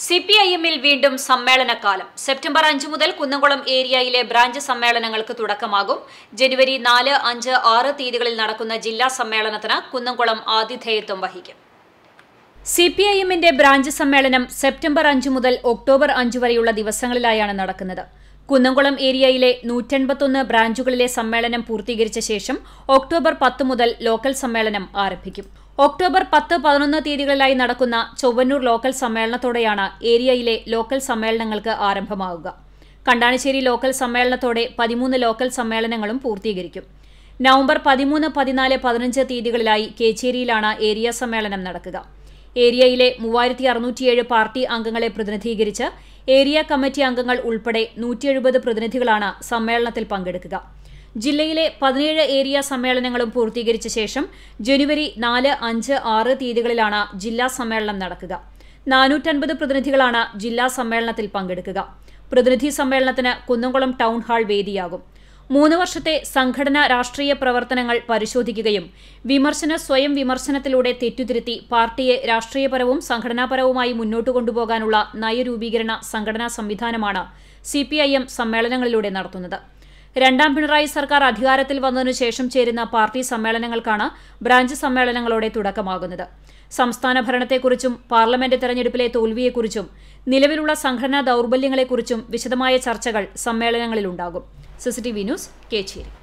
സിപിഐഎമ്മിൽ വീണ്ടും സമ്മേളനകാലം. സെപ്റ്റംബർ 5 മുതൽ കുന്നംകുളം ഏരിയയിലെ ബ്രാഞ്ച് സമ്മേളനങ്ങൾക്ക് തുടക്കമാകും. ജനുവരി 4, 5, 6 തീയതികളിൽ നടക്കുന്ന ജില്ലാ സമ്മേളനത്തിന് കുന്നംകുളം ആതിഥേയത്വം വഹിക്കും. സിപിഐഎമ്മിന്റെ ബ്രാഞ്ച് സമ്മേളനം സെപ്റ്റംബർ 5 മുതൽ ഒക്ടോബർ 5 വരെയുള്ള ദിവസങ്ങളിലായാണ് നടക്കുന്നത്. കുന്നംകുളം ഏരിയയിലെ 181 ബ്രാഞ്ചുകളിലെ സമ്മേളനം പൂർത്തീകരിച്ച ശേഷം ഒക്ടോബർ 10 മുതൽ ലോക്കൽ സമ്മേളനം ആരംഭിക്കും. ഒക്ടോബർ 10, 11 തീയതികളിലായി നടക്കുന്ന ചൊവ്വന്നൂർ ലോക്കൽ സമ്മേളനത്തോടെയാണ് ഏരിയയിലെ ലോക്കൽ സമ്മേളനങ്ങൾക്ക് ആരംഭമാവുക. കണ്ടാണിശ്ശേരി ലോക്കൽ സമ്മേളനത്തോടെ 13 ലോക്കൽ സമ്മേളനങ്ങളും പൂർത്തീകരിക്കും. നവംബർ 13, 14, 15 തീയതികളിലായി കേച്ചേരിയിലാണ് ഏരിയ സമ്മേളനം നടക്കുക. ഏരിയയിലെ 3607 പാർട്ടി അംഗങ്ങളെ പ്രതിനിധീകരിച്ച് ഏരിയ കമ്മിറ്റി അംഗങ്ങൾ ഉൾപ്പെടെ 170 പ്രതിനിധികളാണ് സമ്മേളനത്തിൽ പങ്കെടുക്കുക. ജില്ലയിലെ 17 ഏരിയ സമ്മേളനങ്ങളും പൂർത്തീകരിച്ച ശേഷം ജനുവരി 4, 5, 6 തീയതികളിലാണ് ജില്ലാ സമ്മേളനം നടക്കുക. 450 പ്രതിനിധികളാണ് ജില്ലാ സമ്മേളനത്തിൽ പങ്കെടുക്കുക. പ്രതിനിധി സമ്മേളനത്തിന് കുന്നംകുളം ടൗൺ ഹാൾ വേദിയാകും. 3 വർഷത്തെ സംഘടനാ രാഷ്ട്രീയ പ്രവർത്തനങ്ങൾ പരിശോധിക്കുകയും സ്വയം വിമർശനത്തിലൂടെ തെറ്റുതിരുത്തി പാർട്ടിയെ രാഷ്ട്രീയപരവും സംഘടനാപരവുമായി മുന്നോട്ട് കൊണ്ടുപോകാനുള്ള നയരൂപീകരണ സംഘടനാ സംവിധാനമാണ് സിപിഐഎം സമ്മേളനങ്ങളിലൂടെ നടത്തുന്നത്. രണ്ടാം പിണറായി സർക്കാർ അധികാരത്തിൽ വന്നതിനു ശേഷം ചേരുന്ന പാർട്ടി സമ്മേളനങ്ങൾക്കാണ് ബ്രാഞ്ച് സമ്മേളനങ്ങളോടെ തുടക്കമാകുന്നത്. സംസ്ഥാന ഭരണത്തെക്കുറിച്ചും പാർലമെന്റ് തെരഞ്ഞെടുപ്പിലെ തോൽവിയെക്കുറിച്ചും നിലവിലുള്ള സംഘടനാ ദൌർബല്യങ്ങളെക്കുറിച്ചും വിശദമായ ചർച്ചകൾ സമ്മേളനങ്ങളിലുണ്ടാകും. CCTV news, Kecheri.